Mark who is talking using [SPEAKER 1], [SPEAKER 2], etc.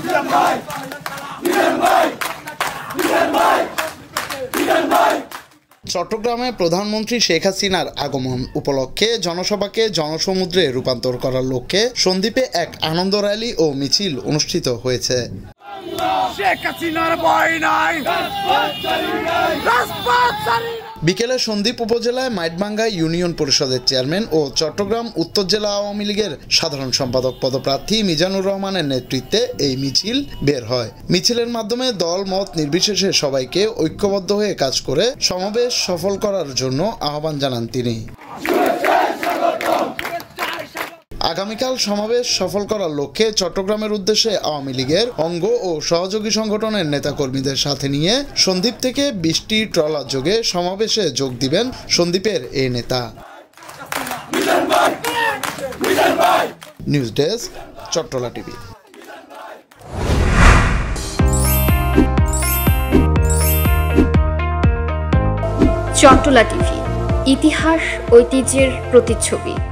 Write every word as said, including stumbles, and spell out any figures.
[SPEAKER 1] চট্টগ্রামে প্রধানমন্ত্রী শেখ হাসিনার আগমন উপলক্ষে জনসভাকে জনসমুদ্রে রূপান্তর করার লক্ষ্যে সন্দ্বীপে এক আনন্দ র্যালি ও মিছিল অনুষ্ঠিত হয়েছে। বিকেলে সন্দ্বীপ উপজেলায় মাইটভাঙ্গা ইউনিয়ন পরিষদের চেয়ারম্যান ও চট্টগ্রাম উত্তর জেলা আওয়ামী লীগের সাধারণ সম্পাদক পদপ্রার্থী মিজানুর রহমানের নেতৃত্বে এই মিছিল বের হয়। মিছিলের মাধ্যমে দল মত নির্বিশেষে সবাইকে ঐক্যবদ্ধ হয়ে কাজ করে সমাবেশ সফল করার জন্য আহ্বান জানান তিনি। আগামীকাল সমাবেশ সফল করার লক্ষ্যে চট্টগ্রামের উদ্দেশ্যে আওয়ামী লীগের অঙ্গ ও সহযোগী সংগঠনের নেতাকর্মীদের সাথে নিয়ে সন্দ্বীপ থেকে বিশটি ট্রলার যোগে সমাবেশে যোগ দিবেন সন্দ্বীপের এই নেতা। News desk, Chattala TV.
[SPEAKER 2] Chattala TV, ইতিহাস ঐতিহ্যের প্রতিচ্ছবি।